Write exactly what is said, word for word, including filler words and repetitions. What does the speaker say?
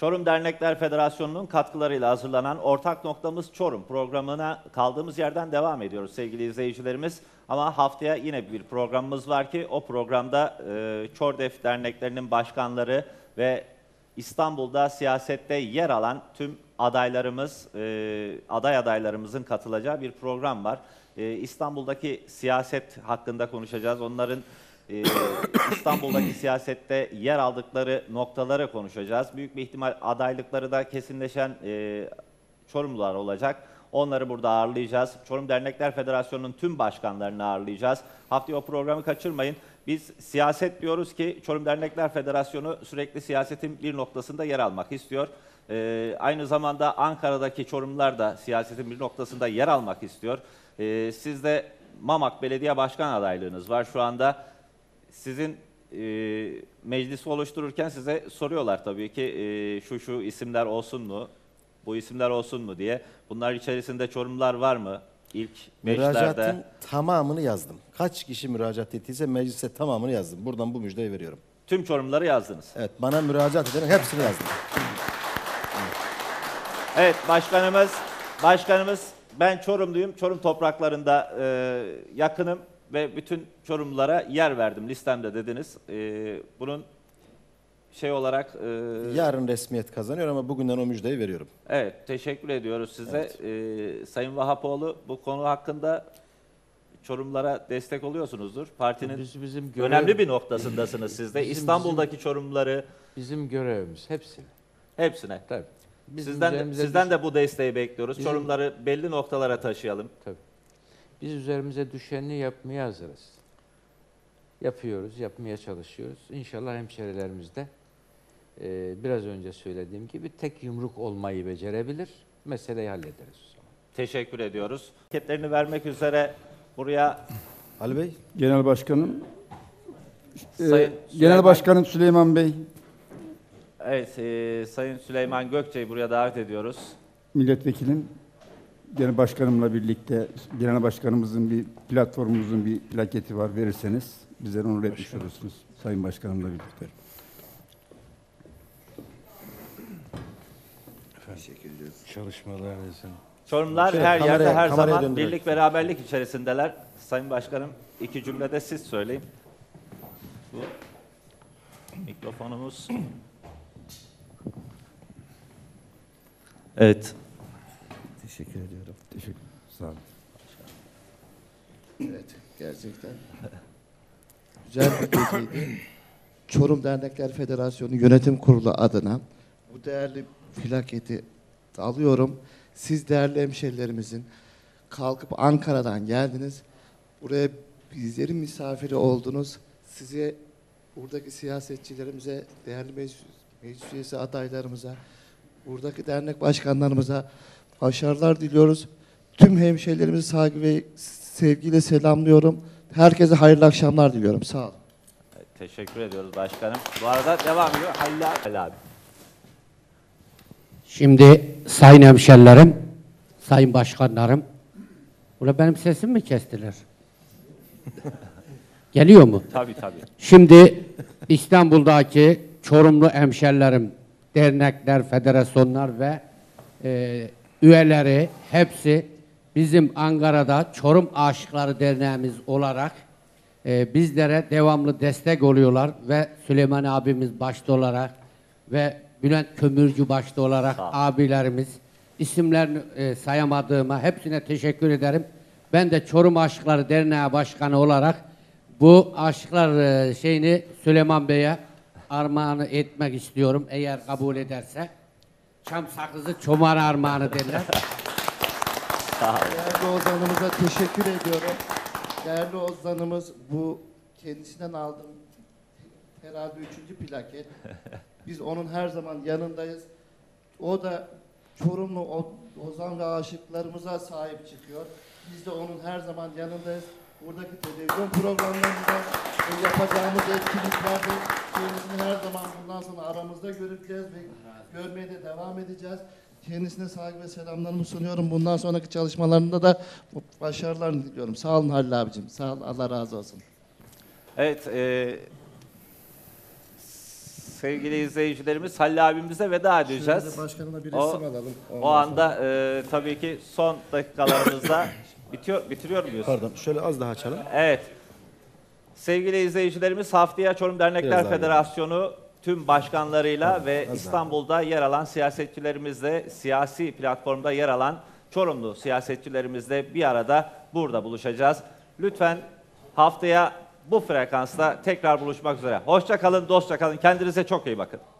Çorum Dernekler Federasyonu'nun katkılarıyla hazırlanan Ortak Noktamız Çorum programına kaldığımız yerden devam ediyoruz sevgili izleyicilerimiz. Ama haftaya yine bir programımız var ki o programda e, Çordef derneklerinin başkanları ve İstanbul'da siyasette yer alan tüm adaylarımız, e, aday adaylarımızın katılacağı bir program var. E, İstanbul'daki siyaset hakkında konuşacağız. Onların e, İstanbul'daki siyasette yer aldıkları noktaları konuşacağız. Büyük bir ihtimal adaylıkları da kesinleşen e, Çorumlular olacak. Onları burada ağırlayacağız. Çorum Dernekler Federasyonu'nun tüm başkanlarını ağırlayacağız. Haftaya o programı kaçırmayın. Biz siyaset diyoruz ki Çorum Dernekler Federasyonu sürekli siyasetin bir noktasında yer almak istiyor. Ee, aynı zamanda Ankara'daki Çorumlular da siyasetin bir noktasında yer almak istiyor. Ee, sizde Mamak Belediye Başkan adaylığınız var şu anda. Sizin e, meclisi oluştururken size soruyorlar tabii ki e, şu şu isimler olsun mu, bu isimler olsun mu diye. Bunlar içerisinde Çorumlular var mı? İlk beşlerde. Müracaatın tamamını yazdım. Kaç kişi müracaat ettiyse meclise tamamını yazdım. Buradan bu müjdeyi veriyorum. Tüm Çorumluları yazdınız. Evet, bana müracaat edenin hepsini yazdım. Evet, başkanımız, başkanımız ben Çorumluyum. Çorum topraklarında e, yakınım ve bütün Çorumlulara yer verdim listemde dediniz. E, bunun şey olarak... E, Yarın resmiyet kazanıyor ama bugünden o müjdeyi veriyorum. Evet, teşekkür ediyoruz size. Evet. E, Sayın Vahapoğlu, bu konu hakkında Çorumlulara destek oluyorsunuzdur. Partinin Biz, bizim görev, önemli bir noktasındasınız siz de. Bizim- İstanbul'daki Çorumluları Bizim görevimiz hepsini. hepsine. Tabii. Bizim Sizden, üzerimize sizden düş- de bu desteği bekliyoruz. Bizim- Çorumluları belli noktalara taşıyalım. Tabii. Biz üzerimize düşeni yapmaya hazırız. Yapıyoruz, yapmaya çalışıyoruz. İnşallah hemşerilerimiz de e, biraz önce söylediğim gibi tek yumruk olmayı becerebilir. Meseleyi hallederiz o zaman. Teşekkür ediyoruz. Anketlerini vermek üzere buraya Ali Bey, Genel Başkanım, e, Sayın Genel Süleyman- Başkanım Süleyman Bey, evet, e, Sayın Süleyman Gökçe'yi buraya davet ediyoruz. milletvekilim, Genel Başkanımla birlikte Genel Başkanımızın bir platformumuzun bir plaketi var, verirseniz bizlere onur etmiş olursunuz Sayın Başkanımla birlikte. teşekkür ediyoruz. Çalışmalarınızın Çorumlular Şey, her kameraya- yerde her kameraya zaman döndürerek. birlik beraberlik içerisindeler. Sayın Başkanım iki cümlede siz söyleyin. Bu mikrofonumuz. Evet. Teşekkür ediyorum. Teşekkür Sağ olun. Evet, gerçekten güzel bir geceydi. Çorum Dernekler Federasyonu Yönetim Kurulu adına bu değerli plaketi alıyorum. Siz değerli hemşerilerimizin kalkıp Ankara'dan geldiniz. Buraya bizlerin misafiri oldunuz. Size, buradaki siyasetçilerimize, değerli meclis, meclis üyesi adaylarımıza, buradaki dernek başkanlarımıza başarılar diliyoruz. Tüm hemşehrilerimizi saygı ve sevgiyle selamlıyorum. Herkese hayırlı akşamlar diliyorum. Sağ olun. Evet, teşekkür ediyoruz başkanım. Bu arada devam ediyor. Halil abi. Halil abi. Şimdi sayın hemşerilerim, sayın başkanlarım, burada benim sesimi mi kestiler? Geliyor mu? Tabii tabii. Şimdi İstanbul'daki Çorumlu hemşerilerim, dernekler, federasyonlar ve e, üyeleri hepsi bizim Ankara'da Çorum Aşıkları Derneğimiz olarak e, bizlere devamlı destek oluyorlar ve Süleyman abimiz başta olarak ve Bülent Kömürcü başta olarak Sağ ol. abilerimiz isimlerini e, sayamadığıma hepsine teşekkür ederim. Ben de Çorum Aşıkları Derneği Başkanı olarak bu aşıklar e, şeyini Süleyman Bey'e armağanı etmek istiyorum eğer kabul ederse. Çam sakızı çoban armağanı derler. Değerli Ozan'ımıza teşekkür ediyorum. Değerli Ozan'ımız bu kendisinden aldığım herhalde üçüncü plaket. Biz onun her zaman yanındayız. O da Çorumlu O- Ozan ve aşıklarımıza sahip çıkıyor. Biz de onun her zaman yanındayız. Buradaki televizyon programlarında ve yapacağımız etkinliklerde kendisini her zaman bundan sonra aramızda göreceğiz ve görmeye de devam edeceğiz. Kendisine saygı ve selamlarımı sunuyorum. Bundan sonraki çalışmalarında da başarılarını diliyorum. Sağ olun Halil abicim. Sağ olun. Allah razı olsun. Evet. E, sevgili izleyicilerimiz Halil abimize veda edeceğiz. Başkanımla bir O- resim alalım. O anda e, tabii ki son dakikalarımızda bitiyor, bitiriyor muyuz? Pardon, şöyle az daha açalım. Evet. Sevgili izleyicilerimiz, haftaya Çorum Dernekler Biraz daha Federasyonu tüm başkanlarıyla ve daha. İstanbul'da yer alan siyasetçilerimizle, siyasi platformda yer alan Çorumlu siyasetçilerimizle bir arada burada buluşacağız. Lütfen haftaya bu frekansta tekrar buluşmak üzere. Hoşça kalın, dostça kalın. Kendinize çok iyi bakın.